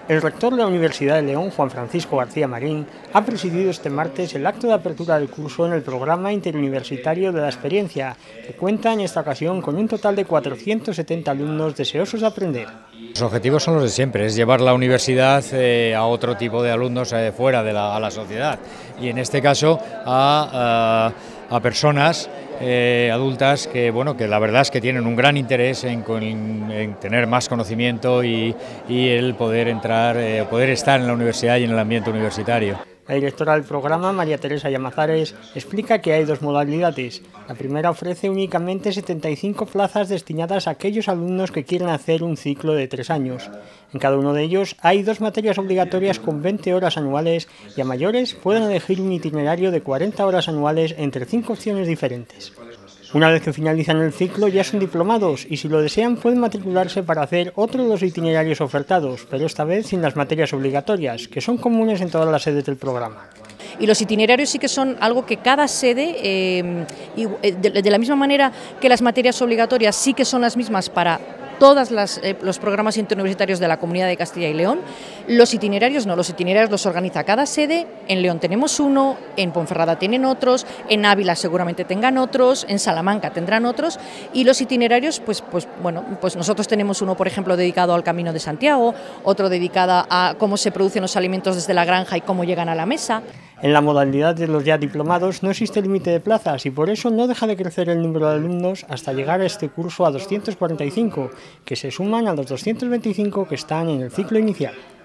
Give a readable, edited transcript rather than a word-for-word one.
El rector de la Universidad de León, Juan Francisco García Marín, ha presidido este martes el acto de apertura del curso en el programa interuniversitario de la experiencia, que cuenta en esta ocasión con un total de 470 alumnos deseosos de aprender. Los objetivos son los de siempre, es llevar la universidad a otro tipo de alumnos fuera de la sociedad, y en este caso a personas adultas que la verdad es que tienen un gran interés en tener más conocimiento y el poder estar en la universidad y en el ambiente universitario. La directora del programa, María Teresa Llamazares, explica que hay dos modalidades. La primera ofrece únicamente 75 plazas destinadas a aquellos alumnos que quieren hacer un ciclo de 3 años. En cada uno de ellos hay 2 materias obligatorias con 20 horas anuales y a mayores pueden elegir un itinerario de 40 horas anuales entre 5 opciones diferentes. Una vez que finalizan el ciclo ya son diplomados y si lo desean pueden matricularse para hacer otro de los itinerarios ofertados, pero esta vez sin las materias obligatorias, que son comunes en todas las sedes del programa. Y los itinerarios sí que son algo que cada sede, de la misma manera que las materias obligatorias sí que son las mismas para todos los programas interuniversitarios de la Comunidad de Castilla y León, los itinerarios no, los itinerarios los organiza cada sede. En León tenemos uno, en Ponferrada tienen otros, en Ávila seguramente tengan otros, en Salamanca tendrán otros, y los itinerarios, pues nosotros tenemos uno, por ejemplo, dedicado al Camino de Santiago, otro dedicado a cómo se producen los alimentos desde la granja y cómo llegan a la mesa. En la modalidad de los ya diplomados no existe límite de plazas y por eso no deja de crecer el número de alumnos hasta llegar a este curso a 245, que se suman a los 225 que están en el ciclo inicial.